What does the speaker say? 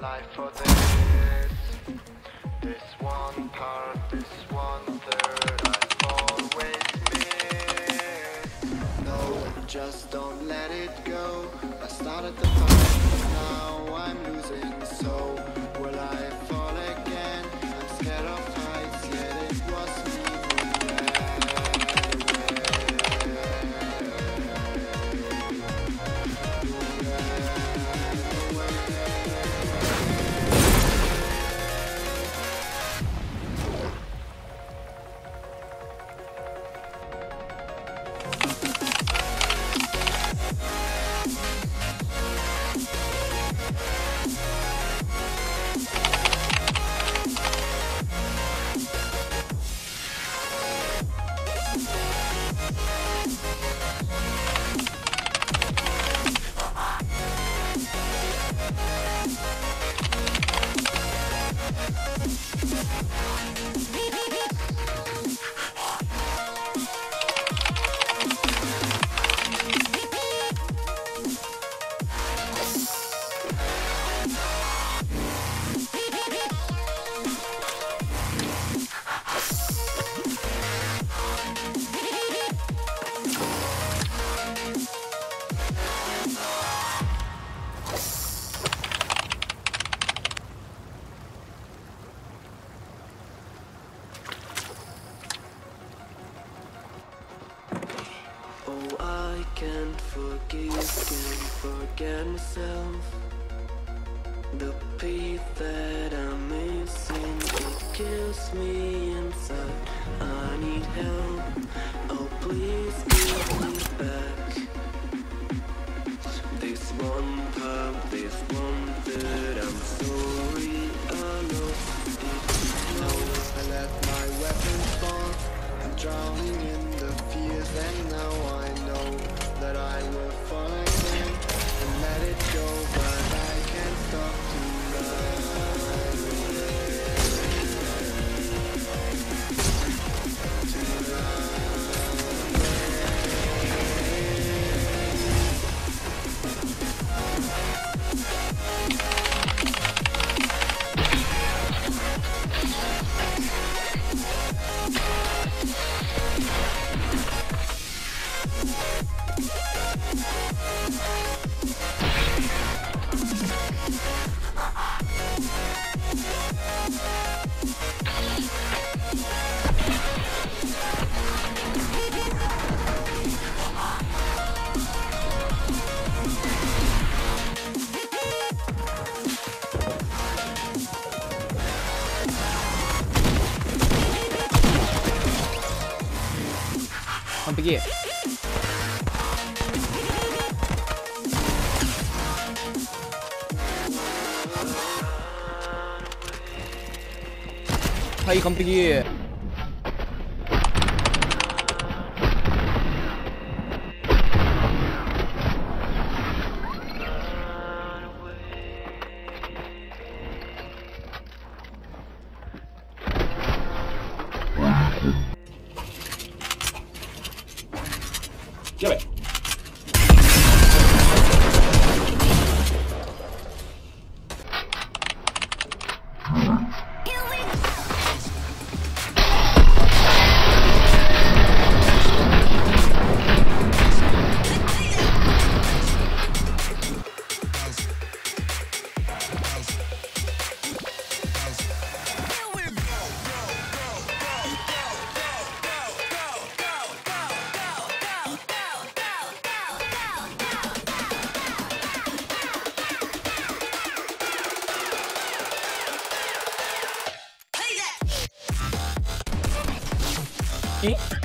life for this. This one part, this one third, I've always missed. No, just don't let it go. I started the fight, now I'm losing. So will I fall again? I'm scared of heights, yet it was me who can't forget myself. The piece that I'm missing, it kills me inside. I need help, oh please give me back. This one pub, this one third, I'm sorry I lost it. No, I let my weapon fall. I'm drowning in the fears, and now I know that I will fall again and let it go, but I can't stop to 完璧。はい完璧。やばい。え